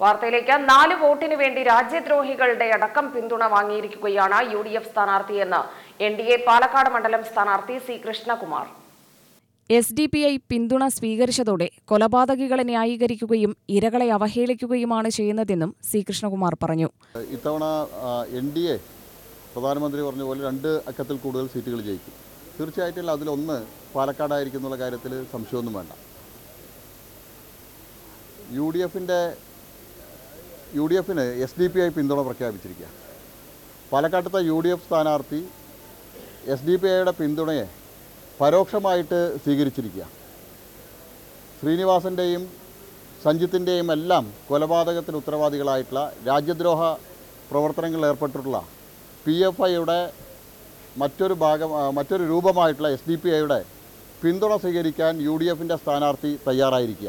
വാർത്തയിലേക്ക് 4 വോട്ടിന് വേണ്ടി രാജ്യദ്രോഹികളുടെ അടക്കം പിന്തുണ വാങ്ങിയിരിക്കുകയാണ് UDF സ്ഥാനാർത്ഥിയെന്ന് NDA പാലക്കാട് മണ്ഡലം സ്ഥാനാർത്ഥി സി കൃഷ്ണകുമാർ. SDPI പിന്തുണ സ്വീകരിച്ചതോടെ കൊലപാതകികളെ ന്യായീകരിക്കുകയും ഇരകളെ അവഹേളിക്കുകയുമാണ് ചെയ്യുന്നതെന്നും സി കൃഷ്ണകുമാർ പറഞ്ഞു. ഇത്തവണ NDA പ്രധാനമന്ത്രി പറഞ്ഞ പോലെ 2 അക്കത്തിൽ കൂടുതൽ സീറ്റുകൾ ജയിക്കും. തീർച്ചയായിട്ടും അതിലൊന്ന് പാലക്കാടായിരിക്കും എന്നുള്ള കാര്യത്തിൽ സംശയമൊന്നും വേണ്ട. UDFന് SDPI പിന്തുണ പ്രഖ്യാപിച്ചിരിക്കുക. പാലക്കാട്ടത്തെ UDF സ്ഥാനാർത്ഥി SDPIയുടെ പിന്തുണയെ പരോക്ഷമായിട്ട് സ്വീകരിച്ചിരിക്കുക. ശ്രീനിവാസൻ്റെയും സഞ്ജിത്തിൻ്റെയും എല്ലാം കൊലപാതകത്തിന് ഉത്തരവാദികളായിട്ടുള്ള രാജ്യദ്രോഹ പ്രവർത്തനങ്ങളിൽ ഏർപ്പെട്ടിട്ടുള്ള PFIയുടെ മറ്റൊരു രൂപമായിട്ടുള്ള SDPIയുടെ പിന്തുണ സ്വീകരിക്കാൻ UDFൻ്റെ സ്ഥാനാർത്ഥി തയ്യാറായിരിക്കുക.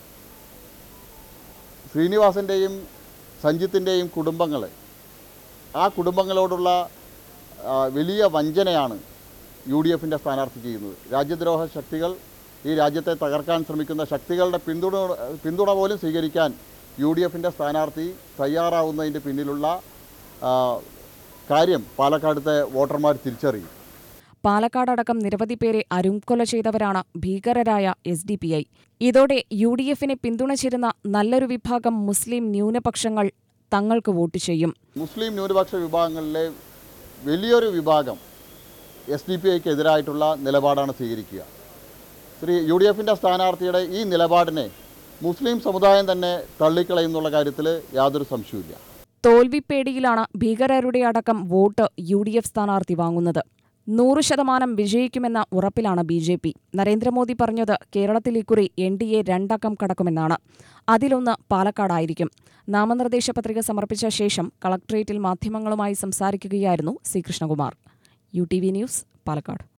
ശ്രീനിവാസൻ്റെയും സഞ്ജിത്തിൻ്റെയും കുടുംബങ്ങൾ, ആ കുടുംബങ്ങളോടുള്ള വലിയ വഞ്ചനയാണ് UDFൻ്റെ സ്ഥാനാർത്ഥി ചെയ്യുന്നത്. രാജ്യദ്രോഹ ശക്തികൾ, ഈ രാജ്യത്തെ തകർക്കാൻ ശ്രമിക്കുന്ന ശക്തികളുടെ പിന്തുണ പോലും സ്വീകരിക്കാൻ UDFൻ്റെ സ്ഥാനാർത്ഥി തയ്യാറാവുന്നതിൻ്റെ പിന്നിലുള്ള കാര്യം പാലക്കാടത്തെ വോട്ടർമാർ തിരിച്ചറിയും. പാലക്കാടടക്കം നിരവധി പേരെ അരുംകൊല ചെയ്തവരാണ് ഭീകരരായ SDPI. ഇതോടെ UDFനെ പിന്തുണച്ചിരുന്ന നല്ലൊരു വിഭാഗം മുസ്ലിം ന്യൂനപക്ഷങ്ങൾ തങ്ങൾക്ക് വോട്ട് ചെയ്യും. മുസ്ലിം ന്യൂനപക്ഷ വിഭാഗങ്ങളിലെ വലിയൊരു വിഭാഗം SDPIക്ക് എതിരായിട്ടുള്ള നിലപാടാണ് സ്വീകരിക്കുക. UDFൻ്റെ സ്ഥാനാർത്ഥിയുടെ ഈ നിലപാടിനെ മുസ്ലിം സമുദായം തന്നെ തള്ളിക്കളയുന്നുള്ള കാര്യത്തിൽ യാതൊരു സംശയവുമില്ല. തോൽവിപ്പേടിയിലാണ് ഭീകരരുടെ അടക്കം വോട്ട് UDF സ്ഥാനാർത്ഥി വാങ്ങുന്നത്. 100% വിജയിക്കുമെന്ന ഉറപ്പിലാണ് BJP. നരേന്ദ്രമോദി പറഞ്ഞത് കേരളത്തിൽ ഇക്കുറി NDA 2 അക്കം കടക്കുമെന്നാണ്. അതിലൊന്ന് പാലക്കാടായിരിക്കും. നാമനിർദ്ദേശ പത്രിക സമർപ്പിച്ച ശേഷം കളക്ടറേറ്റിൽ മാധ്യമങ്ങളുമായി സംസാരിക്കുകയായിരുന്നു C Krishnakumar. UTV news, Palakkad.